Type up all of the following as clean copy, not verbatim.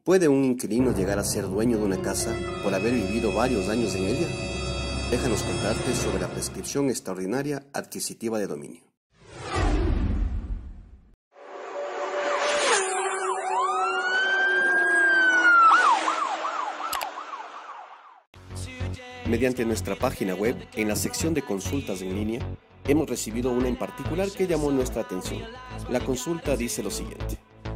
¿Puede un inquilino llegar a ser dueño de una casa por haber vivido varios años en ella? Déjanos contarte sobre la prescripción extraordinaria adquisitiva de dominio. Mediante nuestra página web, en la sección de consultas en línea, hemos recibido una en particular que llamó nuestra atención. La consulta dice lo siguiente.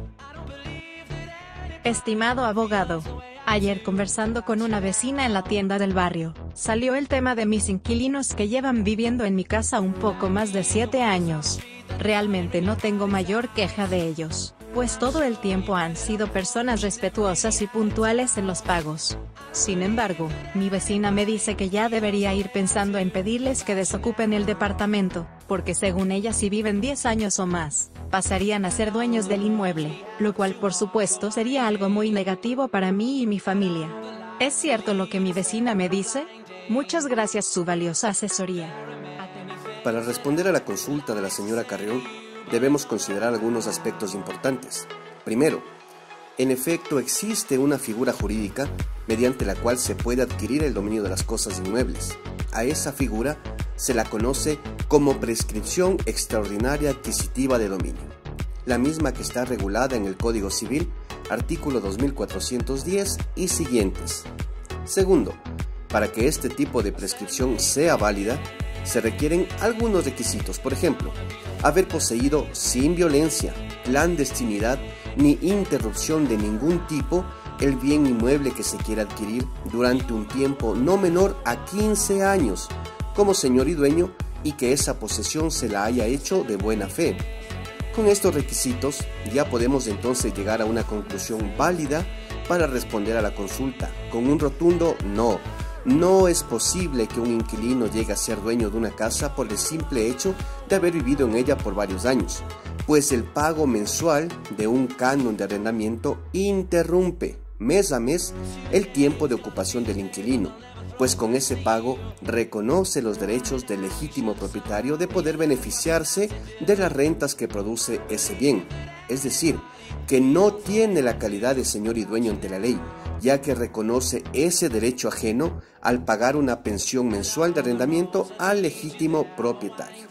Estimado abogado, ayer conversando con una vecina en la tienda del barrio, salió el tema de mis inquilinos que llevan viviendo en mi casa un poco más de 7 años. Realmente no tengo mayor queja de ellos, pues todo el tiempo han sido personas respetuosas y puntuales en los pagos. Sin embargo, mi vecina me dice que ya debería ir pensando en pedirles que desocupen el departamento, porque según ella si viven 10 años o más, pasarían a ser dueños del inmueble, lo cual por supuesto sería algo muy negativo para mí y mi familia. ¿Es cierto lo que mi vecina me dice? Muchas gracias su valiosa asesoría. Para responder a la consulta de la señora Carrión, debemos considerar algunos aspectos importantes. Primero, en efecto existe una figura jurídica mediante la cual se puede adquirir el dominio de las cosas inmuebles. A esa figura se la conoce como prescripción extraordinaria adquisitiva de dominio, la misma que está regulada en el Código Civil, artículo 2410 y siguientes. Segundo, para que este tipo de prescripción sea válida, se requieren algunos requisitos, por ejemplo, haber poseído sin violencia, clandestinidad ni interrupción de ningún tipo el bien inmueble que se quiera adquirir durante un tiempo no menor a 15 años como señor y dueño y que esa posesión se la haya hecho de buena fe. Con estos requisitos ya podemos entonces llegar a una conclusión válida para responder a la consulta con un rotundo no. No es posible que un inquilino llegue a ser dueño de una casa por el simple hecho de haber vivido en ella por varios años, pues el pago mensual de un canon de arrendamiento interrumpe mes a mes el tiempo de ocupación del inquilino, pues con ese pago reconoce los derechos del legítimo propietario de poder beneficiarse de las rentas que produce ese bien, es decir, que no tiene la calidad de señor y dueño ante la ley, ya que reconoce ese derecho ajeno al pagar una pensión mensual de arrendamiento al legítimo propietario.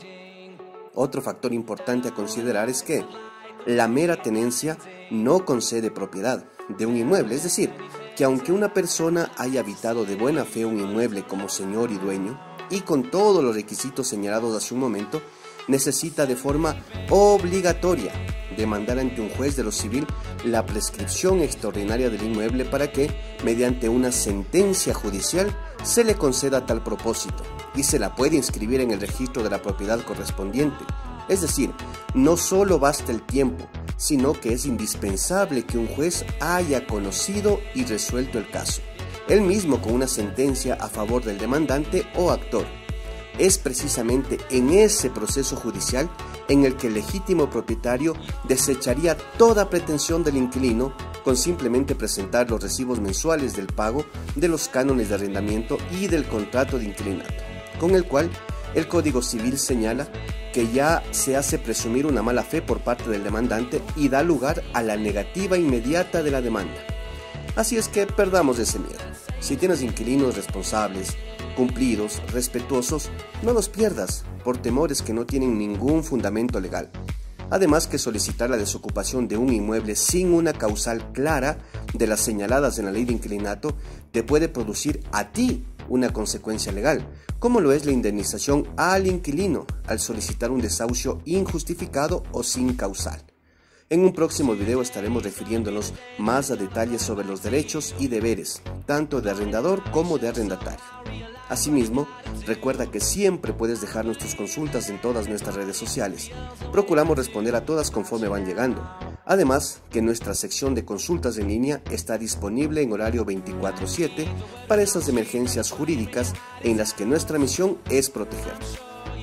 Otro factor importante a considerar es que la mera tenencia no concede propiedad de un inmueble, es decir, que aunque una persona haya habitado de buena fe un inmueble como señor y dueño, y con todos los requisitos señalados hace un momento, necesita de forma obligatoria demandar ante un juez de lo civil la prescripción extraordinaria del inmueble para que, mediante una sentencia judicial, se le conceda tal propósito y se la puede inscribir en el registro de la propiedad correspondiente. Es decir, no solo basta el tiempo, sino que es indispensable que un juez haya conocido y resuelto el caso, él mismo con una sentencia a favor del demandante o actor. Es precisamente en ese proceso judicial en el que el legítimo propietario desecharía toda pretensión del inquilino con simplemente presentar los recibos mensuales del pago de los cánones de arrendamiento y del contrato de inquilinato, con el cual el Código Civil señala que ya se hace presumir una mala fe por parte del demandante y da lugar a la negativa inmediata de la demanda. Así es que perdamos ese miedo. Si tienes inquilinos responsables, cumplidos, respetuosos, no los pierdas por temores que no tienen ningún fundamento legal. Además que solicitar la desocupación de un inmueble sin una causal clara de las señaladas en la ley de inquilinato te puede producir a ti una consecuencia legal, como lo es la indemnización al inquilino al solicitar un desahucio injustificado o sin causal. En un próximo video estaremos refiriéndonos más a detalle sobre los derechos y deberes, tanto de arrendador como de arrendatario. Asimismo, recuerda que siempre puedes dejarnos tus consultas en todas nuestras redes sociales. Procuramos responder a todas conforme van llegando. Además, que nuestra sección de consultas en línea está disponible en horario 24/7 para esas emergencias jurídicas en las que nuestra misión es protegernos.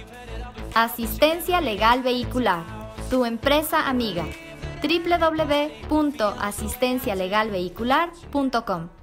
Asistencia Legal Vehicular, tu empresa amiga. www.asistencialegalvehicular.com